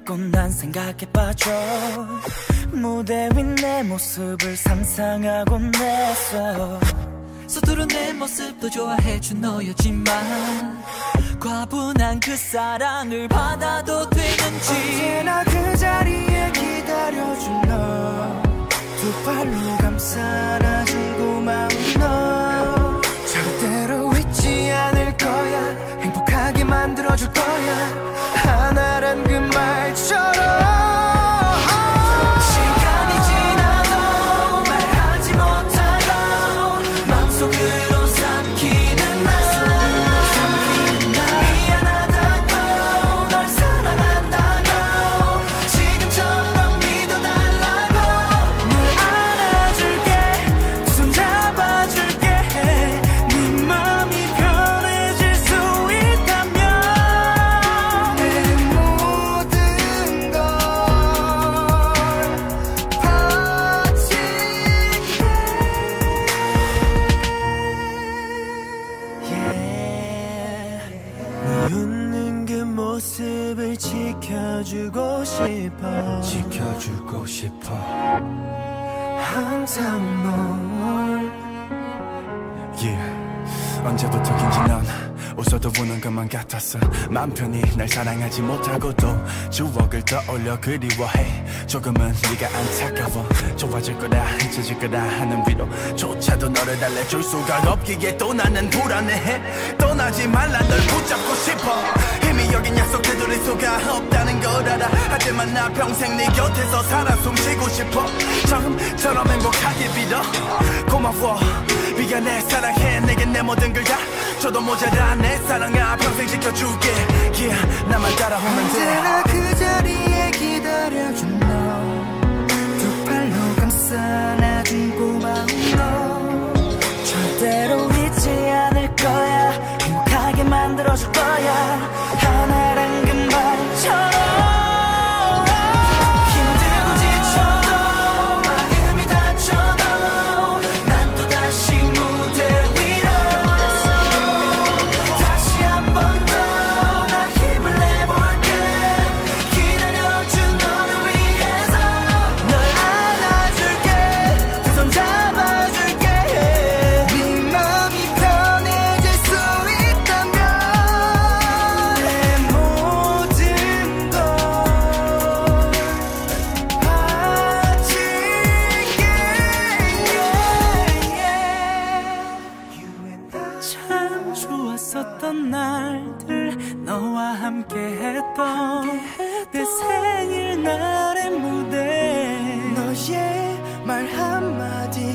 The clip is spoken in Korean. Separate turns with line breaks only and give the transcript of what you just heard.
자꾸 난 생각에 빠져. 무대 위 내 모습을 상상하곤 했어.
서투른 내 모습도 좋아해준 너였지만 과분한 그 사랑을 받아도 되는지.
언제나 그 자리에 기다려준 너, 두 팔로 감싸 안아준 고마운 너. 절대로 잊지 않을 거야. 행복하게 만들어줄 거야. 하나란 그 말처럼. 모습을 지켜주고 싶어.
지켜주고 싶어.
항상 널.
언제부터인지 넌 웃어도 우는 것만 같았어. 맘 편히 날 사랑하지 못하고도 추억을 떠올려 그리워해. 조금은 네가 안타까워. 좋아질 거다 잊혀질 거다 하는 위로조차도 너를 달래줄 수가 없기에 또 나는 불안해해. 떠나지 말라 널 붙잡고 싶어. 힘이 여긴 약속 되돌릴 수가 없다는 걸 알아. 하지만 나 평생 네 곁에서 살아 숨쉬고 싶어. 처음처럼 행복하게 빌어. 고마워 미안해 사랑해 내겐 내 모든 걸 다 줘도 모자라. 내 사랑아 평생 지켜줄게. 나만 따라오면 돼.
언제나 그 자리에 기다려준 너, 두 팔로 감싸 안아준 고마운 너. 절대로 잊지 않을 거야. 행복하게 만들어줄 거야. 하나란 그 말처럼. 좋았었던 날들 너와 함께 했던 내 생일날의 무대. 너의 말 한마디